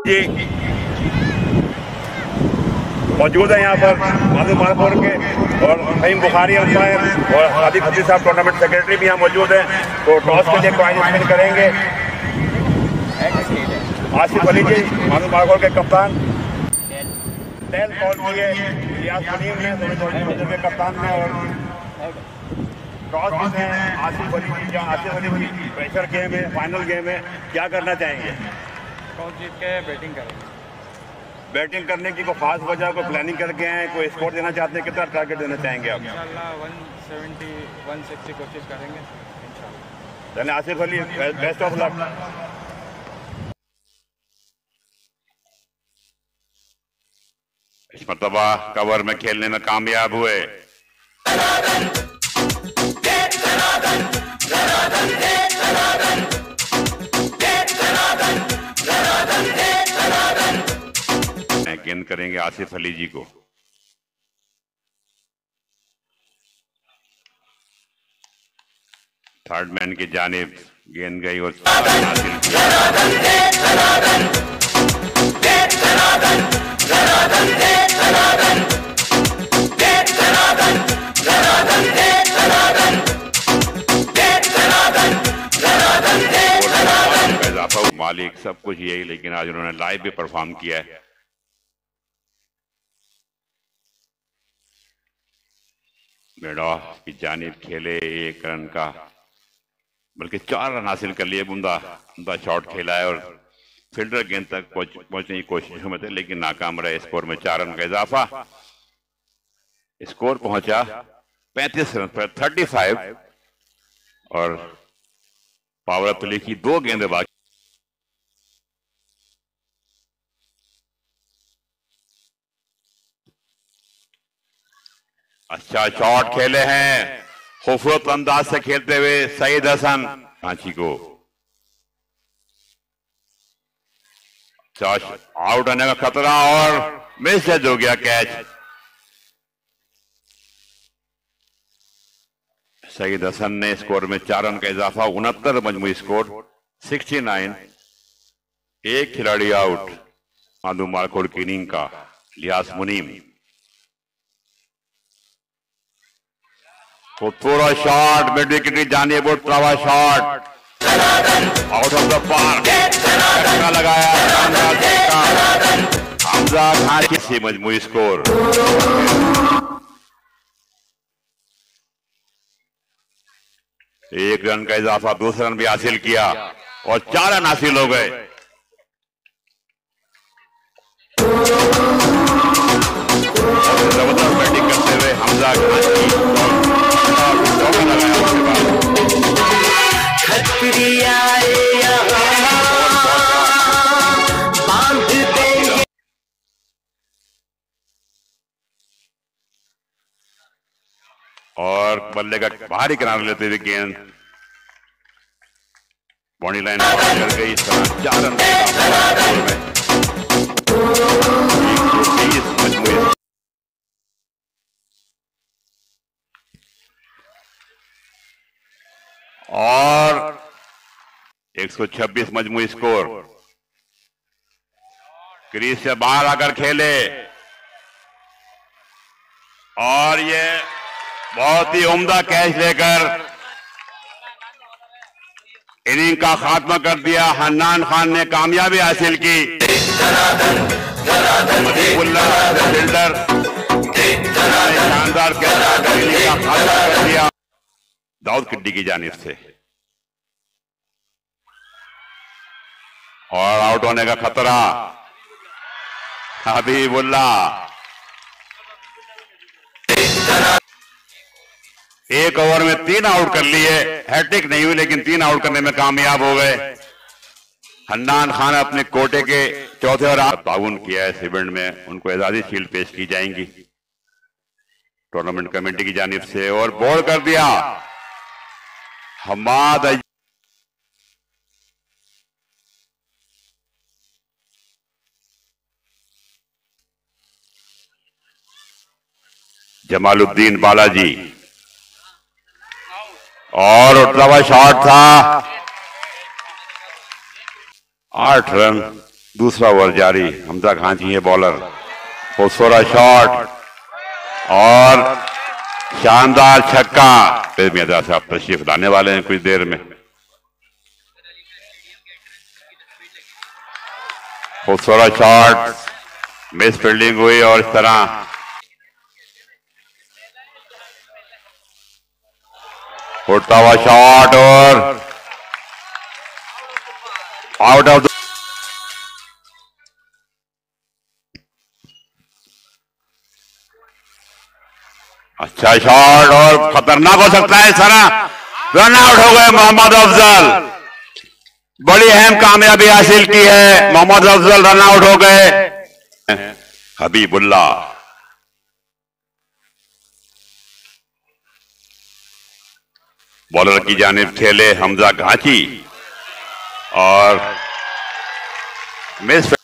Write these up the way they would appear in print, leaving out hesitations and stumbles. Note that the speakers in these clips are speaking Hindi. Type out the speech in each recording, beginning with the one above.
जी मौजूद है यहाँ पर माधव मालपुर के और फहीम बुखारी अंपायर और सादिक हफीज साहब टूर्नामेंट सेक्रेटरी भी यहाँ मौजूद हैं। तो टॉस के लिए कॉइन करेंगे आसिफ अली जी माधव मालपुर के कप्तान, टेल कॉल किए रियाज मुनीम ने थोड़ी के कप्तान ने और टॉस जीते हैं आसिफ अली जी। आसिफ अली जी प्रेशर गेम है, फाइनल गेम है, क्या करना चाहेंगे? टॉस जीत के बैटिंग करेंगे। बैटिंग करने की कोई खास वजह, कोई प्लानिंग करके हैं, कोई स्कोर देना चाहते हैं? कितना टारगेट देना चाहेंगे आप? इंशाल्लाह 170 160 कोशिश करेंगे इंशाल्लाह। यानी Asif Ali best of luck. इस मरतबा कवर में खेलने में कामयाब हुए। गेंद करेंगे आसिफ अली जी को। थर्ड मैन की जानिब गेंद गई और हासिल किया। मालिक सब कुछ यही, लेकिन आज उन्होंने लाइव भी परफॉर्म किया है। बेड़ा की जानिब खेले, एक रन का बल्कि 4 रन हासिल कर लिए। बुंदा शॉट खेला है और फील्डर गेंद तक पहुंचने की कोशिशों में थे, लेकिन नाकाम रहे। स्कोर में 4 रन का इजाफा। स्कोर पहुंचा 35 रन पर 35 और पावर प्ले की 2 गेंदें बाकी। अच्छा शॉट खेले हैं, खूबसूरत अंदाज से खेलते हुए सईद हसन रांची को। आउट होने का खतरा और मिस हो गया कैच। सईद हसन ने स्कोर में 4 रन का इजाफा। 69 मजमूई स्कोर 69। एक खिलाड़ी आउट माधव मालपुर की इनिंग का लियास मुनीम। तो थोड़ा शॉट मिड विकेट की जाने बोर्ड ट्रावा shot out of the park लगाया हमजा खान की मजमूई स्कोर। एक रन का इजाफा, दूसरा रन भी हासिल किया और 4 रन हासिल हो गए। जबरदस्त बैटिंग करते हुए हमजा खान की और बल्ले का बाहरी किनारे लेते हुए गेंद बॉडी लाइन कर गई। इस तरह 4 रन और 126 मजमूई स्कोर। क्रीज से बाहर आकर खेले और ये बहुत ही उम्दा कैच लेकर इनिंग का खात्मा कर दिया। हन्नान खान ने कामयाबी हासिल की। फील्डर शानदार कैच इनिंग का खात्मा कर दिया दाऊद किड्डी की जानिब से। और आउट होने का खतरा हबीबुल्लाह। 1 ओवर में 3 आउट कर लिए। हैट्रिक नहीं हुई लेकिन 3 आउट करने में कामयाब हो गए। हन्नान खान अपने कोटे के चौथे ओवर ताउन किया है। इस इवेंट में उनको एजाजी शील्ड पेश की जाएंगी टूर्नामेंट कमेटी की जानिब से। और बॉल कर दिया हमाद जमालुद्दीन बालाजी और उठता हुआ शॉट था। 8 रन दूसरा ओवर जारी। हमजा घांची है बॉलर, खूबसूरत शॉट और शानदार छक्का। फिर मियां साहब तशरीफ लाने वाले हैं कुछ देर में। खूबसूरत शॉट, मिस फील्डिंग हुई और इस तरह उड़ता हुआ शॉट और आउट ऑफ द। अच्छा शॉट और खतरनाक हो सकता है इस तरह। रन आउट हो गए मोहम्मद अफजल। बड़ी अहम कामयाबी हासिल की है, मोहम्मद अफजल रन आउट हो गए। हबीबुल्लाह बॉलर की जानिब खेले हमजा घांची और मिस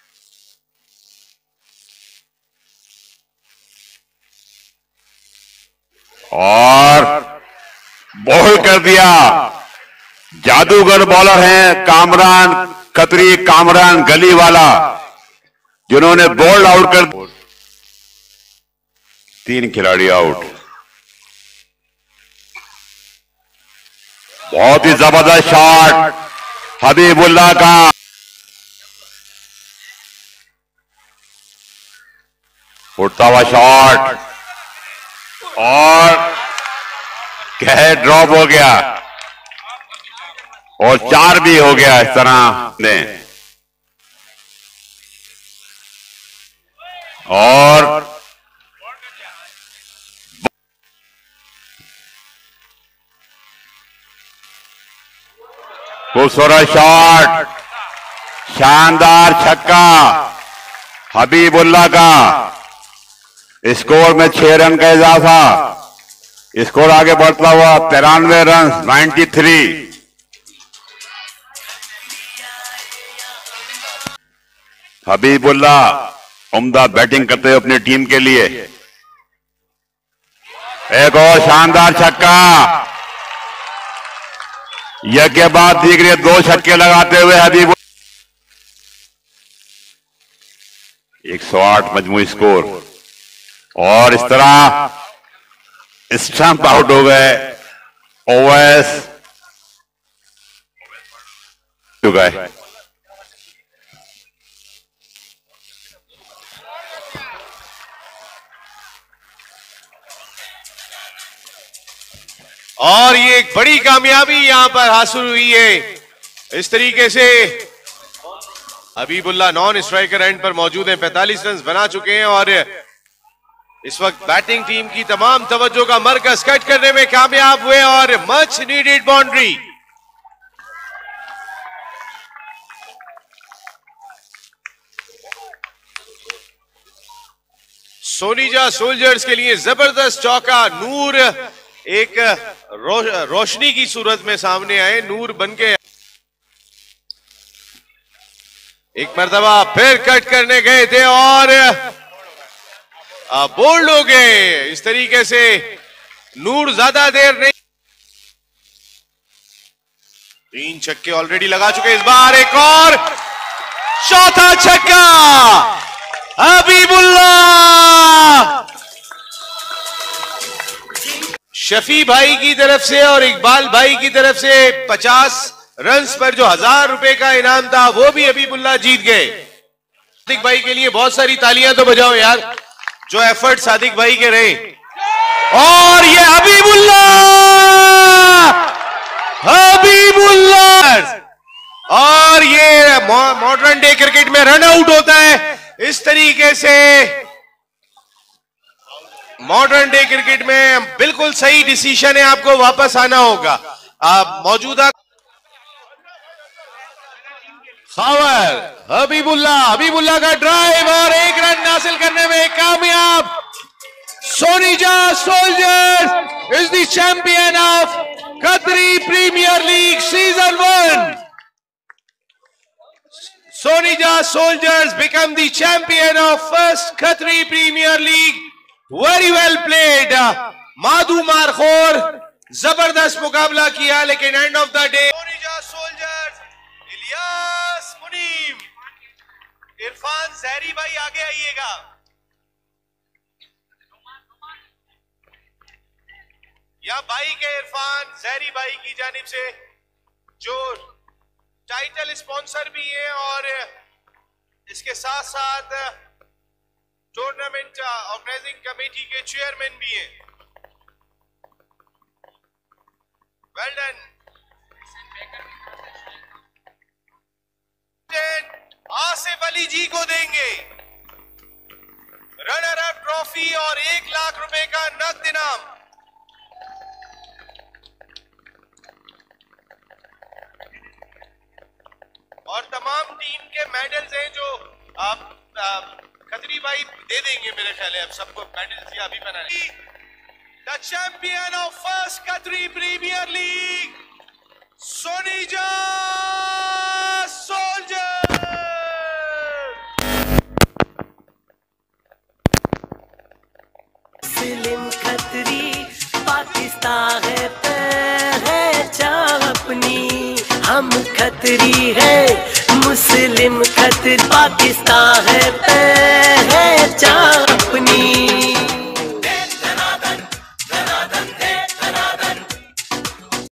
और बॉल कर दिया। जादूगर बॉलर हैं कामरान खत्री, कामरान गली वाला, जिन्होंने बॉल आउट कर। 3 खिलाड़ी आउट। बहुत ही जबरदस्त शॉट हबीबुल्लाह का। उड़ता हुआ शॉट और कैच ड्रॉप हो गया और 4 भी हो गया इस तरह ने। और खूबसूरत शॉट, शानदार छक्का हबीबुल्लाह का। स्कोर में 6 रन का इजाफा। स्कोर आगे बढ़ता हुआ 93 रन 93। हबीबुल्लाह उम्दा बैटिंग करते हुए अपनी टीम के लिए। एक और शानदार छक्का, यह के बाद दीगरे 2 छक्के लगाते हुए हबीब। 108 मजमूई स्कोर और इस तरह स्टंप आउट हो गए। ओवैस गए। और ये एक बड़ी कामयाबी यहां पर हासिल हुई है। इस तरीके से हबीबुल्लाह नॉन स्ट्राइकर एंड पर मौजूद हैं, 45 रन बना चुके हैं और इस वक्त बैटिंग टीम की तमाम तवज्जो का मरकज कट करने में कामयाब हुए और much needed boundary. Sonija soldiers के लिए जबरदस्त चौका। नूर एक रोशनी की सूरत में सामने आए, नूर बनके एक मर्तबा फिर कट करने गए थे और बोल्ड हो गए। इस तरीके से नूर ज्यादा देर नहीं। 3 छक्के ऑलरेडी लगा चुके, इस बार एक और चौथा छक्का हबीबुल्लाह। शफी भाई की तरफ से और इकबाल भाई की तरफ से 50 रन्स पर जो 1000 रुपए का इनाम था वो भी हबीबुल्लाह जीत गए। सादिक भाई के लिए बहुत सारी तालियां तो बजाओ यार, जो एफर्ट सादिक भाई के रहे। और ये हबीबुल्लाह और ये मॉडर्न डे क्रिकेट में रन आउट होता है। इस तरीके से मॉडर्न डे क्रिकेट में बिल्कुल सही डिसीजन है, आपको वापस आना होगा। आप मौजूदा खावर हबीबुल्लाह का ड्राइव और 1 रन हासिल करने में कामयाब। Sonija soldiers is the champion of Qatari premier league season 1। Sonija Soldiers become the champion of first Khatri Premier League. Very well played. Madhu Markhor जबरदस्त मुकाबला किया, लेकिन end of the day Sonija Soldiers Ilyas Munim Irfan जहरी भाई आगे आइएगा। या भाई के इरफान जहरी भाई की जानिब से जो टाइटल स्पॉन्सर भी है और इसके साथ साथ टूर्नामेंट ऑर्गेनाइजिंग कमेटी के चेयरमैन भी हैं। Well done. आसिफ अली जी को देंगे रनर अप ट्रॉफी और 1 लाख रुपए का नकद इनाम। और तमाम टीम के मेडल्स हैं जो आप खत्री भाई दे देंगे मेरे ख्याल है। अब सबको मेडल्स अभी बनाने। The champion of first Qatari premier league Sonija soldier. Muslim Khatri Pakistan है पहचान अपनी, हम खतरी है मुस्लिम खतरी पाकिस्तान है।